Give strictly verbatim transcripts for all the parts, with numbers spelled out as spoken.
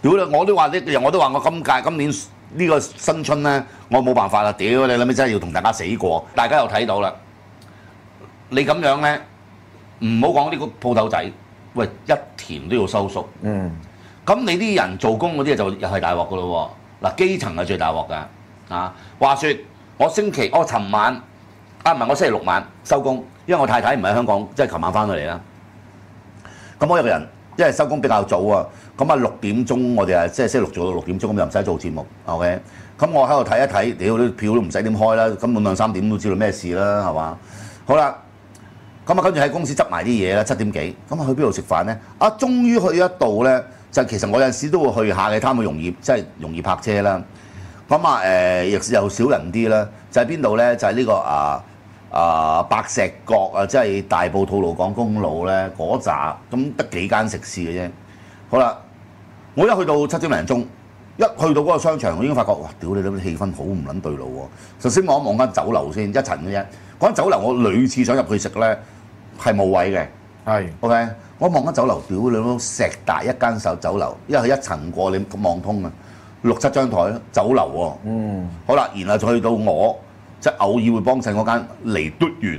屌你！我都話呢，我都話我今屆今年呢個新春咧，我冇辦法啦！屌你諗咩真係要同大家死過，大家又睇到啦。你咁樣咧，唔好講呢個鋪頭仔，喂一田都要收縮。嗯。咁你啲人做工嗰啲就又係大鑊噶咯喎！嗱，基層係最大鑊㗎。啊，話説我星期我尋晚啊唔係我星期六晚收工，因為我太太唔喺香港，即係琴晚翻到嚟啦。咁我一個人，因為收工比較早啊，咁啊六點鐘我哋啊即係星期六做到六點鐘，咁又唔使做節目 ，OK？咁我喺度睇一睇，屌啲票都唔使點開啦，根本兩三點都知道咩事啦，係嘛？好啦，咁啊跟住喺公司執埋啲嘢啦，七點幾，咁啊去邊度食飯咧？啊，終於去一度咧，就其實我有陣時都會去下嘅，貪佢容易，即係容易泊車啦。咁啊誒，亦又少人啲啦，就喺邊度咧？就係呢個啊啊白石角啊，即係大埔吐露港公路咧嗰扎，咁得幾間食肆嘅啫。好啦，我一去到七點零鐘，一去到嗰個商場，我已經發覺哇！屌你啲氣氛好唔撚對路喎。首先望一望間酒樓先，一層嘅啫。嗰間酒樓我屢次想入去食咧，係冇位嘅。係 OK， 我望間酒樓，屌你都石大一間手酒樓，因為佢一層過你望通啊。六七張台酒樓喎，嗯，好啦，然後再去到我即係偶爾會幫襯嗰間嚟嘟園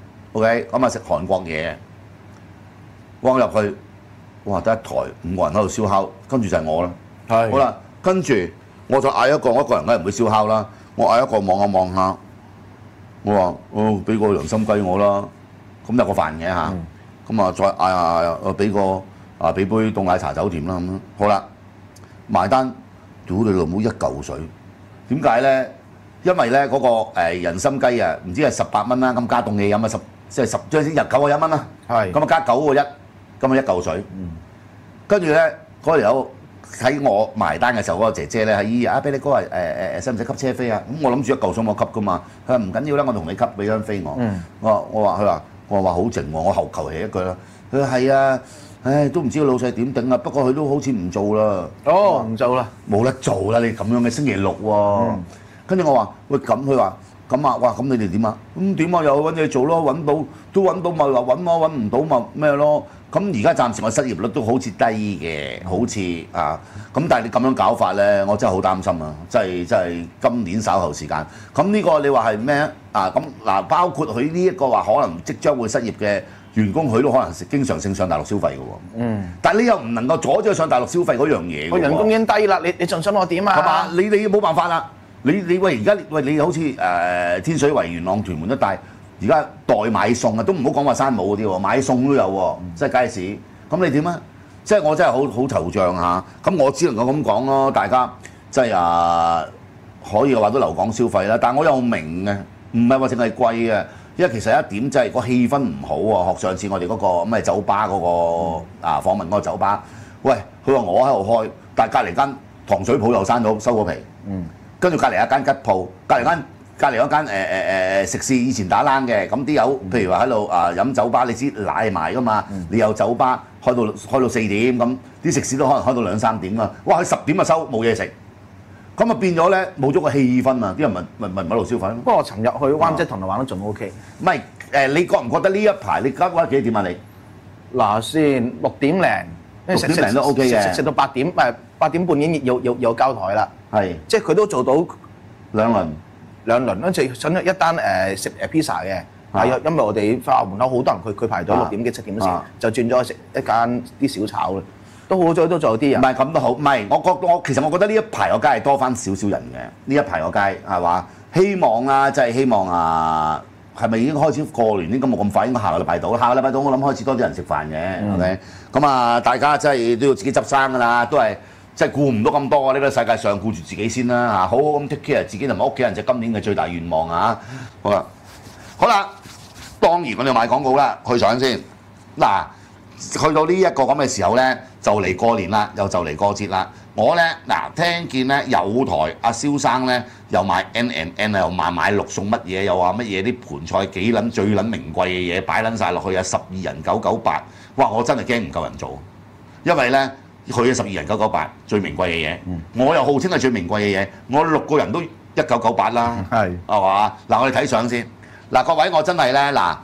，OK， 咁啊食韓國嘢，望入去，哇得一台五個人喺度燒烤，跟住就係我啦，係，好啦，跟住我就嗌一個，我一個人梗係唔會燒烤啦，我嗌一個望下望下，我話哦俾個良心雞我啦，咁有個飯嘅嚇，咁啊再嗌啊俾個啊俾杯凍奶茶走甜啦咁樣，好啦，埋單。屌你老母一嚿水，點解咧？因為咧嗰、那個、呃、人參雞啊，唔知係十八蚊啦，咁加凍嘢飲啊十，即係十張先入九個一蚊啦。係。咁啊加九個一，咁啊一嚿水。嗯。跟住咧嗰條友喺我埋單嘅時候，嗰、那個姐姐咧喺姨啊，俾你哥話誒誒誒，使唔使吸車飛啊？咁我諗住一嚿水我吸噶嘛。佢話唔緊要啦，我同你吸，俾張飛我。嗯。我話我話佢話我話好靜喎，我後求其一句啦。佢話係啊。唉，都唔知個老細點頂啊！不過佢都好似唔做啦。哦，唔做啦，冇得做啦！你咁樣嘅星期六喎。跟住、嗯、我話：喂，咁佢話咁啊，哇！咁你哋點啊？咁點啊？又揾嘢做咯，揾到都揾到咪話揾咯，揾唔到咪咩咯？咁而家暫時我失業率都好似低嘅，好似啊。咁但係你咁樣搞法咧，我真係好擔心啊！真係真係今年稍後時間。咁呢個你話係咩啊？咁嗱，包括佢呢一個話可能即將會失業嘅員工，佢都可能經常性上大陸消費嘅喎。嗯。但係你又唔能夠阻止佢上大陸消費嗰樣嘢。個人工已經低啦，你你仲想我點啊？係嘛？你你冇辦法啦。你你喂而家喂你好似誒、呃、天水圍、元朗、屯門一帶，而家代買餸啊，都唔好講話山姆嗰啲喎，買餸都有喎，即係街市。咁你點啊？即係我真係好好惆悵嚇。咁我只能夠咁講咯，大家即係啊可以話都留港消費啦。但係我又明嘅，唔係話淨係貴嘅。因為其實一點就係個氣氛唔好啊，學上次我哋嗰個咩酒吧嗰個啊訪問嗰個酒吧，喂，佢話我喺度開，但係隔離間糖水鋪又閂咗收個皮，嗯，跟住隔離一間吉鋪，隔離間隔離嗰間誒誒誒食肆以前打冷嘅，咁啲友譬如話喺度啊飲酒吧，你知奶埋噶嘛，你有酒吧開到開到四點咁，啲食肆都可能開到兩三點啊，哇！佢十點就收冇嘢食。咁啊變咗咧，冇咗個氣氛啊！啲人咪咪咪唔喺度消費咯。不過我尋日去灣仔銅鑼灣都仲 O K。唔係誒，你覺唔覺得呢一排你而家幾點啊？你嗱先六點零，六點零都 O K 嘅，食食到八點誒八點半已經有有有交台啦。係，即係佢都做到兩輪兩輪，跟住上咗一單誒食誒 pizza 嘅。係，因為我哋花園門口好多人，佢佢排隊六點幾七點嗰時就轉咗去食一間啲小炒啦。都好咗，都仲有啲人。唔係咁都好，唔係我覺我其實我覺得呢一排個街係多翻少少人嘅。呢一排個街係嘛？希望啊，即係希望啊，係咪已經開始過年？應該冇咁快，應該下個禮拜到。下個禮拜到我諗開始多啲人食飯嘅。OK，咁啊，大家真係都要自己執生㗎啦，都係即係顧唔到咁多啊！呢個世界上顧住自己先啦嚇，好好咁 take care 自己同埋屋企人，就今年嘅最大願望啊！好啦，好啦，當然我哋賣廣告啦，去上先嗱。去到呢一個咁嘅時候呢，就嚟過年啦，又就嚟過節啦。我呢，嗱聽見呢有台阿蕭生呢，又賣 N and N 啊，又賣買六送乜嘢，又話乜嘢啲盤菜幾撚最撚名貴嘅嘢擺撚晒落去啊，十二人九九八，哇！我真係驚唔夠人做，因為呢，佢嘅十二人九九八最名貴嘅嘢，嗯、我又號稱係最名貴嘅嘢，我六個人都一九九八啦，係係嘛？嗱，我哋睇相先，嗱各位我真係呢，嗱。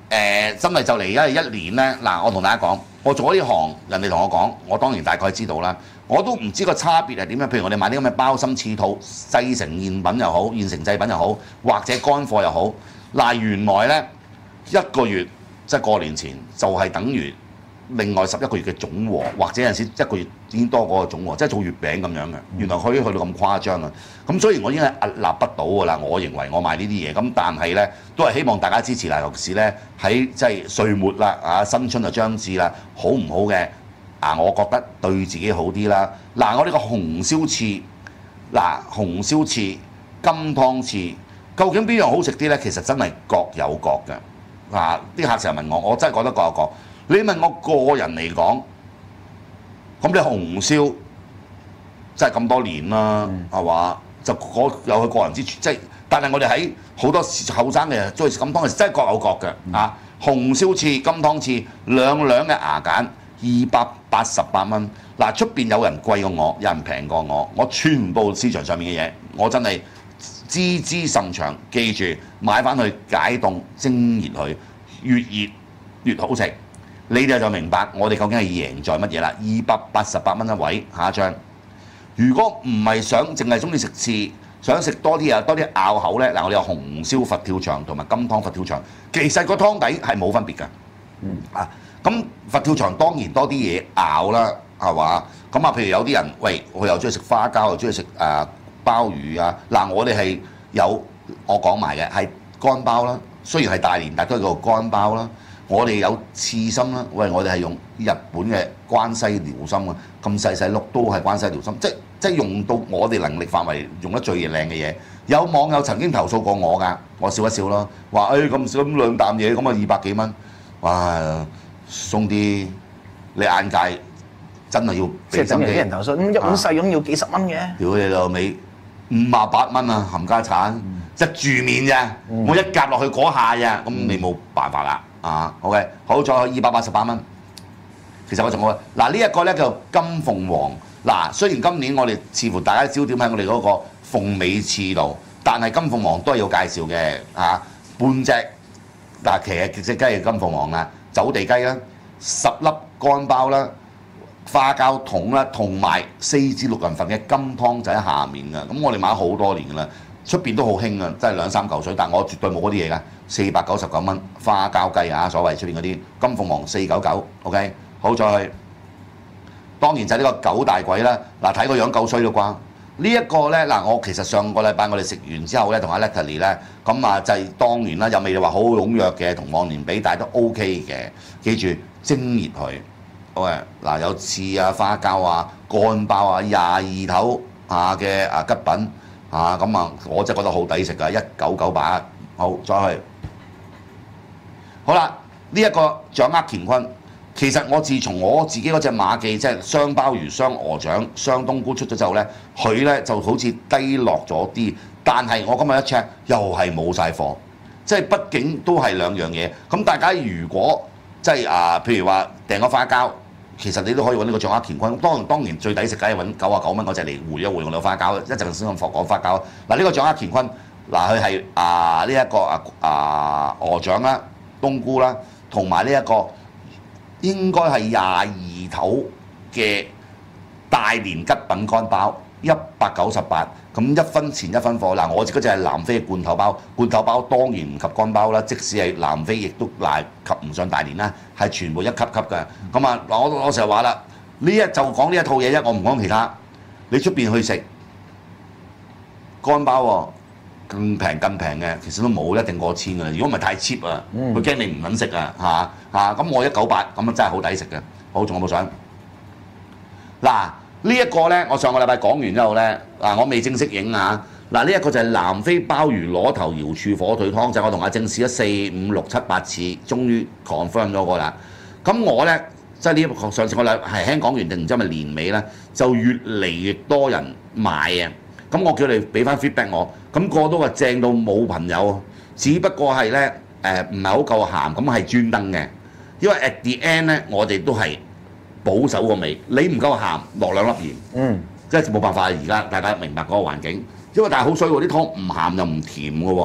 誒真係就嚟而家一年咧，嗱我同大家講，我做呢行，人哋同我講，我當然大概知道啦。我都唔知個差別係點樣。譬如我哋買啲咁嘅鮑參翅肚，製成現品又好，現成製品又好，或者乾貨又好。嗱原來咧一個月即係過年前就係等於另外十一個月嘅總和，或者有陣時一個月已經多過個總和，即係做月餅咁樣嘅。原來可以去到咁誇張啊！咁所以我已經係屹立不倒㗎啦。我認為我賣呢啲嘢，咁但係咧都係希望大家支持啦。尤其是咧喺即係歲末啦，啊新春就將至啦，好唔好嘅啊？我覺得對自己好啲啦。嗱，我呢個紅燒翅，嗱紅燒翅、金湯翅，究竟邊樣好食啲咧？其實真係各有各嘅。嗱，啲客成日問我，我真係覺得各有各。你問我個人嚟講，咁你紅燒真係咁多年啦，係嘛、嗯？就嗰有佢個人之處，即係但係我哋喺好多後生嘅中意食金湯嘅，真係各有各嘅、嗯、啊！紅燒翅、金湯翅兩兩嘅牙揀二百八十八蚊。嗱，出邊有人貴過我，有人平過我，我全部市場上面嘅嘢，我真係知之甚長。記住買翻去解凍蒸熱佢，越熱越好食。你哋就明白我哋究竟係贏在乜嘢啦？二百八十八蚊一位，下一張。如果唔係想淨係中意食翅，想食多啲啊，多啲咬口呢。嗱我哋有紅燒佛跳牆同埋金湯佛跳牆，其實個湯底係冇分別㗎。嗯啊，咁佛跳牆當然多啲嘢咬啦，係嘛？咁啊，譬如有啲人喂，佢又中意食花膠，又中意食誒鮑魚啊。嗱，我哋係有我講埋嘅係乾鮑啦，雖然係大連，但都係叫做乾鮑啦。我哋有刺身啦，喂，我哋係用日本嘅關西遼參啊，咁細細碌都係關西遼參，即即用到我哋能力範圍用得最靚嘅嘢。有網友曾經投訴過我㗎，我笑一笑咯，話誒咁少咁兩啖嘢，咁啊二百幾蚊，哇鬆啲，你眼界真係要俾心機。即係等於啲人投訴，咁一碗細咁要幾十蚊嘅。屌你老味，五十八蚊啊，冚家產，嗯、即住面咋，嗯、我一夾落去嗰下咋，咁你冇辦法啦。啊 ，OK， 好，再二百八十八蚊。其實我仲有嗱呢一個咧叫金鳳凰。嗱，雖然今年我哋似乎大家焦點喺我哋嗰個鳳尾翅度，但係金鳳凰都係要介紹嘅。啊，半隻嗱，其實隻雞係金鳳凰啦，走地雞啦，十粒乾鮑啦，花膠筒啦，同埋四至六人份嘅金湯就喺下面㗎。咁我哋買咗好多年㗎啦。出邊都好興啊，真係兩三嚿水，但我絕對冇嗰啲嘢㗎，四百九十九蚊花膠雞啊，所謂出邊嗰啲金鳳凰四九九 ，OK， 好再去，當然就係呢個九大簋啦。嗱，睇個樣夠衰啦啩？呢、這、一個咧嗱，我其實上個禮拜我哋食完之後咧，同阿 Natalie 咧，咁啊就係當然啦，又未話好踴躍嘅，同往年比，但係都 OK 嘅。記住蒸熱佢，喂嗱有翅啊、花膠啊、乾鮑啊、廿二頭啊嘅啊吉品。啊咁啊，我真係覺得好抵食㗎，一九九八。好，再去。好啦，呢、這、一個掌握乾坤，其實我自從我自己嗰隻馬記，即係雙鮑魚、雙鵝掌、雙冬菇出咗之後咧，佢咧就好似低落咗啲。但係我今日一 check 又係冇晒貨，即係畢竟都係兩樣嘢。咁大家如果即係啊，譬如話訂個花膠。其實你都可以揾呢個掌握乾坤，當然當然最抵食梗係揾九啊九蚊嗰隻嚟回一回我哋花膠，一陣先咁講花膠。嗱、這、呢個掌握乾坤，嗱佢係啊呢一個啊啊鵝掌啦、冬菇啦，同埋呢一個應該係廿二頭嘅大連吉品乾鮑，一百九十八，咁一分錢一分貨。嗱我自己就係南非嘅罐頭包，罐頭包當然唔及乾鮑啦，即使係南非亦都嗱及唔上大連啦，係全部一級級嘅。咁啊，我我成日話啦，呢一就講呢一套嘢啫，我唔講其他。你出邊去食乾鮑喎，更平更平嘅，其實都冇一定過千㗎啦。如果唔係太 cheap 啊，佢驚你唔肯食啊嚇嚇。咁我一九八咁啊，真係好抵食嘅。好，仲有冇想？嗱。呢一個呢，我上個禮拜講完之後呢，嗱我未正式影啊。嗱呢一個就係南非鮑魚螺頭瑤柱火腿湯，就係、我同阿正試咗四五六七八次，終於 confirm 咗個啦。咁我呢，即係呢一個上次我禮係輕講完定唔知係咪年尾呢，就越嚟越多人買啊。咁我叫你俾翻 feedback 我，咁個都話正到冇朋友，只不過係呢，誒唔係好夠鹹，咁係專登嘅。因為 at the end 呢，我哋都係。保守個味，你唔夠鹹，落兩粒鹽，嗯，即係冇辦法。而家大家明白嗰個環境，因為但係好水喎，啲湯唔鹹又唔甜嘅喎，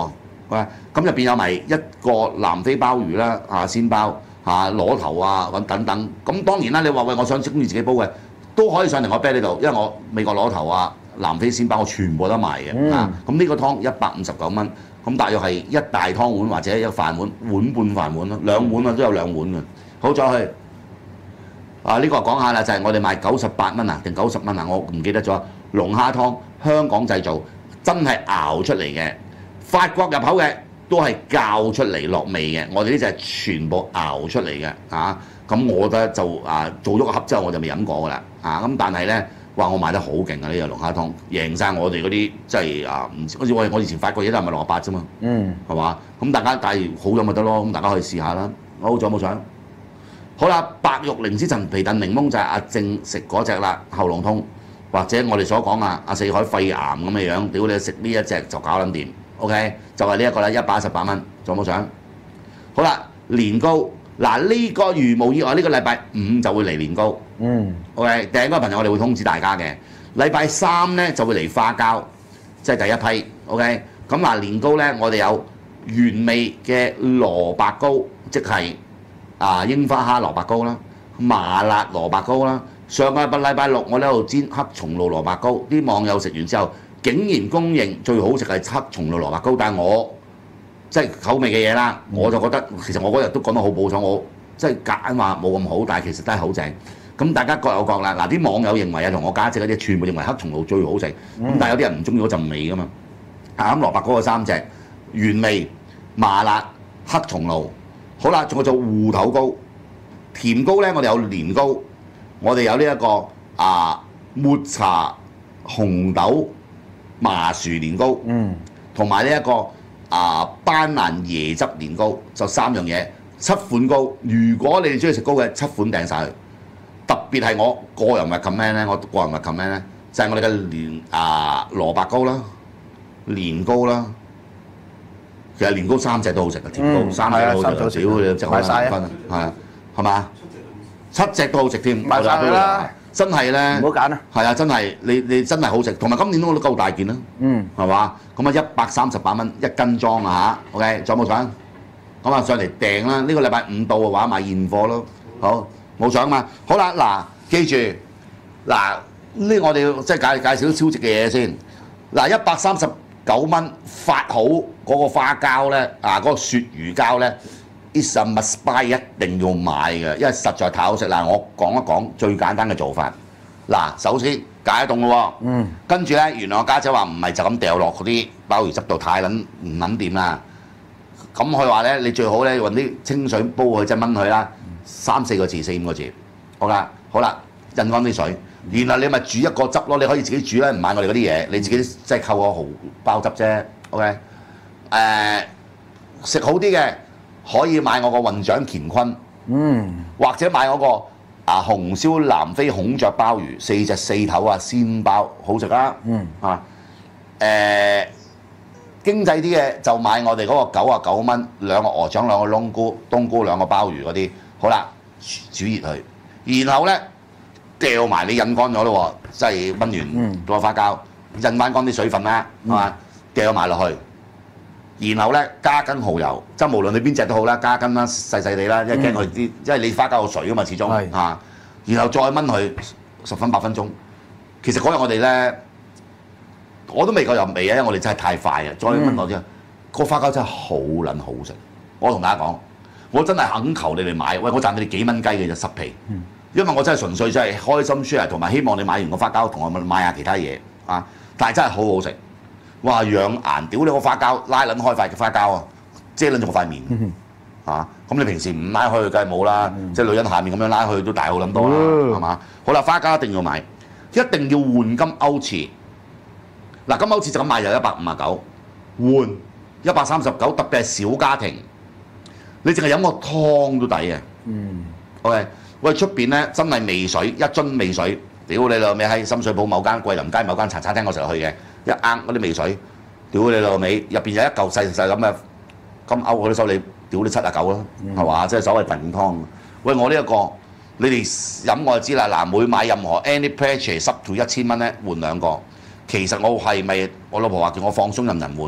喂，咁入邊有埋一個南非鮑魚啦，啊鮮鮑啊螺頭啊咁等等。咁當然啦，你話喂我想中意自己煲嘅，都可以上嚟我啤呢度，因為我美國螺頭啊、南非鮮鮑我全部都賣嘅。嗯、啊，咁呢個湯一百五十九蚊，咁大約係一大湯碗或者一個飯碗碗半飯碗咯，兩碗啊都有兩碗嘅。好再去啊呢、呢個講下啦，就係、是、我哋賣九十八蚊啊定九十蚊啊，我唔記得咗。龍蝦湯香港製造，真係熬出嚟嘅。法國入口嘅都係教出嚟落味嘅，我哋呢隻係全部熬出嚟嘅啊！咁我覺得就啊做咗個盒之後我就未飲過噶啦啊！咁但係咧話我賣得好勁啊！呢個龍蝦湯贏晒我哋嗰啲即係啊唔好似我我以前發過嘢都係咪六十八啫嘛？嗯，係嘛？咁大家但係好飲咪得咯，咁大家可以試下啦。好，仲有冇想？好啦，白玉靈芝陳皮燉檸檬就係阿正食嗰隻啦，喉嚨痛或者我哋所講啊阿四海肺癌咁嘅樣，屌你食呢一隻就搞撚掂。OK， 就係呢一個啦，一百一十八蚊，仲有冇想？好啦，年糕嗱呢個如無意外，呢、這個禮拜五就會嚟年糕。嗯。OK， 訂嗰個朋友我哋會通知大家嘅。禮拜三咧就會嚟花膠，即係第一批。OK， 咁嗱年糕咧，我哋有原味嘅蘿蔔糕，即係啊櫻花蝦蘿蔔糕啦，麻辣蘿蔔糕啦。上個禮拜禮拜六我喺度煎黑松露蘿蔔糕，啲網友食完之後，竟然公認最好食係黑松露蘿蔔糕，但係我即係口味嘅嘢啦，我就覺得其實我嗰日都講得好保守，我即係夾硬話冇咁好，但係其實都係好正。咁大家各有各啦。嗱啲網友認為啊，同我家姐嗰啲全部認為黑松露最好食，咁、嗯、但係有啲人唔中意嗰陣味噶嘛。啊咁蘿蔔糕嗰三隻原味、麻辣、黑松露，好啦，仲有做芋頭糕、甜糕咧，我哋有年糕，我哋有呢、這、一個啊抹茶紅豆麻薯年糕，嗯，同埋呢一個啊班蘭椰汁年糕，就三樣嘢，七款糕。如果你哋中意食糕嘅，七款訂晒佢。特別係我個人 recommend 咧，我個人 recommend 咧，就係、是、我哋嘅年啊蘿蔔糕啦、年糕啦。其實年糕三隻都好食嘅，甜糕、嗯、三隻都好食，屌你隻好難分啊，係啊，係嘛？七隻都好食添，賣晒佢啦！真係咧，唔好揀啊！係啊，真係你你真係好食，同埋今年都夠大件啦，嗯，係嘛？咁啊一百三十八蚊一斤裝啊嚇 ，OK，仲有冇想？咁啊上嚟訂啦！呢、這個禮拜五到嘅話買現貨咯，好冇想嘛？好啦，嗱，記住嗱，呢我哋要即係介介紹啲超值嘅嘢先。嗱，一百三十九蚊發好嗰個花膠咧，啊嗰、那個鱈魚膠咧。It's a must buy， 一定要買嘅，因為實在太好食啦！我講一講最簡單嘅做法。嗱，首先解凍咯喎，嗯，跟住咧，原來我家姐話唔係就咁掉落嗰啲鮑魚汁度，太撚唔撚掂啦。咁佢話咧，你最好咧揾啲清水煲佢，即係炆佢啦，三四個字、四五個字，好啦，好啦，印翻啲水，然後你咪煮一個汁咯，你可以自己煮咧，唔買我哋嗰啲嘢，你自己即係扣個蠔包汁啫 ，OK？ 誒、呃，食好啲嘅。可以買我個混掌乾坤，嗯，或者買我個啊紅燒南非孔雀鮑魚，四隻四頭啊鮮鮑，好食啦，嗯啊，誒、呃、經濟啲嘅就買我哋嗰個九啊九蚊兩個鵝掌兩個窿菇冬菇兩個鮑魚嗰啲，好啦，煮熱佢，然後咧掉埋你印乾咗咯喎，即係燜完個花膠，印翻乾啲水分啦，係嘛、嗯，掉埋落去。然後咧加斤蠔油，即係無論你邊隻都好啦，加斤啦細細地啦，因為驚佢啲，因為你花膠有水㗎嘛，始終嚇、啊。然後再燜佢十分八分鐘。其實嗰日我哋咧，我都未夠入味啊，因為我哋真係太快啊。再燜落之後，個花膠真係好撚好食。我同大家講，我真係懇求你哋買，喂，我賺你哋幾蚊雞嘅啫十皮。因為我真係純粹真係開心 share，同埋希望你買完個花膠同我買下其他嘢啊。但係真係好好食。哇！養顏，屌你個花膠拉撚開塊嘅花膠啊，遮撚咗個塊面嚇。咁、啊、你平時唔拉開佢梗係冇啦，嗯、即係女人下面咁樣拉開都大好撚多啦，係嘛、嗯？好啦，花膠一定要買，一定要換金鈎翅。嗱，金鈎翅就咁買就一百五十九，換一百三十九，特別係小家庭，你淨係飲個湯都抵啊。嗯。OK，喂，出邊咧真係味水一樽味水，屌你老味喺深水埗某間桂林街某間茶餐廳我成日去嘅。一罌嗰啲味水，屌你老味，入邊有一嚿細細咁嘅金鈎，我都收你屌你七啊九啦，係嘛？即係所謂燉湯。喂，我呢、這、一個你哋飲我就知啦。嗱，每買任何 any purchase up to 一千蚊咧換兩個。其實我係咪我老婆話叫我放鬆任人換，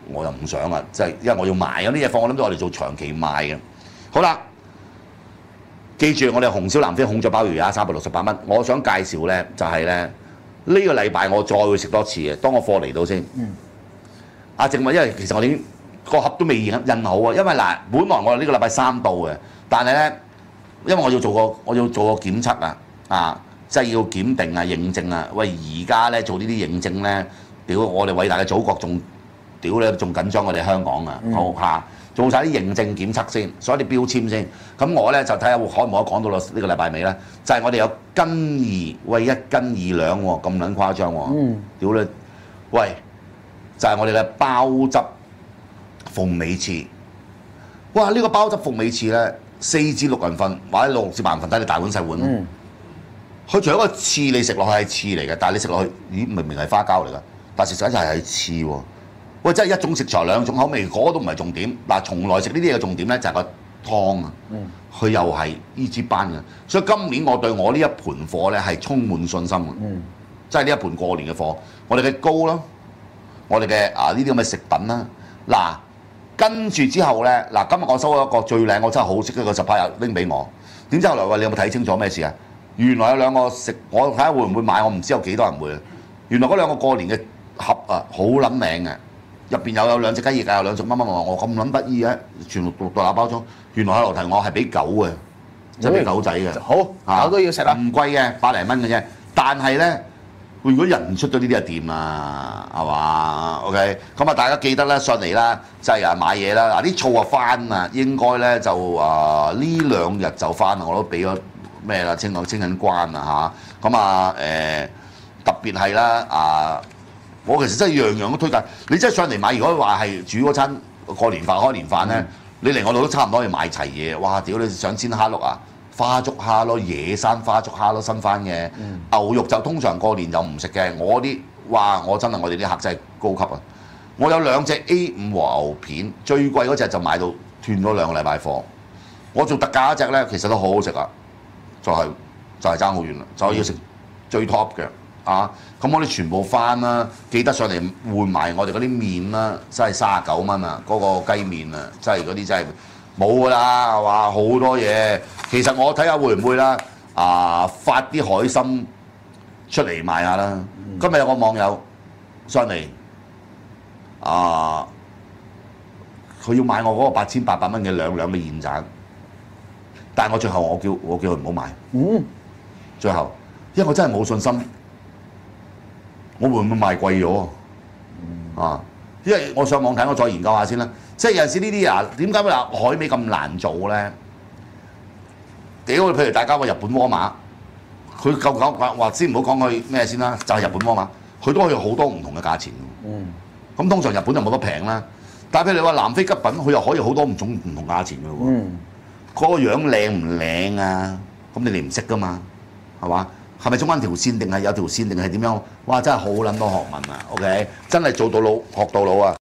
我又唔想啊，即係因為我要賣嗰啲嘢貨，我諗到我哋做長期賣嘅。好啦，記住我哋紅燒南非孔雀鮑魚啊，三百六十八蚊。我想介紹咧就係咧呢個禮拜我再會食多次嘅，當我貨嚟到先。嗯。阿正話，因為其實我哋已經個盒都未印印好啊，因為嗱，本來我哋呢個禮拜三到嘅，但係咧因為我要做個我要做個檢測啊，啊，即係要檢定啊、認證啊。喂，而家咧做呢啲認證咧，屌我哋偉大嘅祖國仲屌咧仲緊張我哋香港啊！好嚇。做晒啲認證檢測先，所有啲標籤先。咁我咧就睇下可唔可以講到呢個禮拜尾咧？就係、是、我哋有斤二，喂一斤二兩喎，咁撚誇張喎！嗯，屌你，喂，就係、是、我哋嘅鮑汁鳳尾翅。哇！呢、這個鮑汁鳳尾翅咧，四至六人份或者六至八人份，睇你大碗細碗。嗯。佢除咗個翅你食落去係翅嚟嘅，但係你食落去，咦明明係花膠嚟㗎，但係實際就係翅喎。喂，真係一種食材兩種口味，嗰都唔係重點。嗱，從來食呢啲嘢嘅重點咧就係個湯啊，佢、嗯、又係呢支班嘅。所以今年我對我呢一盤貨咧係充滿信心嘅，嗯、即係呢一盤過年嘅貨。我哋嘅糕啦，我哋嘅啊呢啲咁嘅食品啦，嗱跟住之後咧，嗱今日我收咗一個最靚，我真係好識一個十派又拎俾我。點知後來喂，你有冇睇清楚咩事啊？原來有兩個食，我睇下會唔會買，我唔知有幾多人會。原來嗰兩個過年嘅盒啊，好撚靚嘅。入邊又有兩隻雞翼啊，有兩隻乜乜乜，我咁撚得意嘅，全部獨立包裝。原來喺樓提我係俾狗嘅，即係俾狗仔嘅。好，狗都要食啊！唔貴嘅，百零蚊嘅啫。但係咧，如果人出咗呢啲就掂啦，係嘛 ？OK， 咁啊，大家記得咧上嚟啦，即係啊買嘢啦。嗱啲醋啊翻啊，應該咧就啊呢兩日就翻啦，我都俾咗咩啦，清清緊關啊嚇。咁啊誒，特別係啦啊！我其實真係樣樣都推介，你真係上嚟買。如果話係煮嗰餐過年飯、開年飯咧，嗯、你嚟我度都差唔多要買齊嘢。哇！屌你想煎蝦碌啊，花竹蝦咯，野生花竹蝦咯，新番嘅、嗯、牛肉就通常過年就唔食嘅。我啲哇，我真係我哋啲客真係高級啊！我有兩隻 A 五和牛片，最貴嗰隻就買到斷咗兩個禮拜貨。我做特價嗰隻咧，其實都好好食啊，就係、是、就係爭好遠啦，就係、是、要食最 top 嘅。啊！咁我哋全部翻啦，記得上嚟換埋我哋嗰啲麵啦，真係三十九蚊啊！嗰、那個雞麵啊，真係嗰啲真係冇㗎啦，係嘛？好多嘢。其實我睇下會唔會啦，啊發啲海參出嚟賣下啦。嗯、今日有個網友上嚟，啊佢要買我嗰個八千八百蚊嘅兩兩嘅現盞，但係我最後我叫我叫佢唔好買。嗯。最後，因為我真係冇信心。我會唔會賣貴咗啊？因為我上網睇，我再研究下先啦。即係有陣時呢啲啊，點解會話海味咁難做咧？屌，譬如大家個日本鍋馬，佢夠夠話話先唔好講佢咩先啦，就係、是、日本鍋馬，佢都可以好多唔同嘅價錢。嗯。咁通常日本就冇得平啦，但係譬如你話南非吉品，佢又可以好多唔種唔同價錢嘅喎。嗯。嗰個樣靚唔靚啊？咁你哋唔識噶嘛？係嘛？係咪中間條線定係有條線定係點樣？哇！真係好撚多學問啊！OK，真係做到老學到老啊！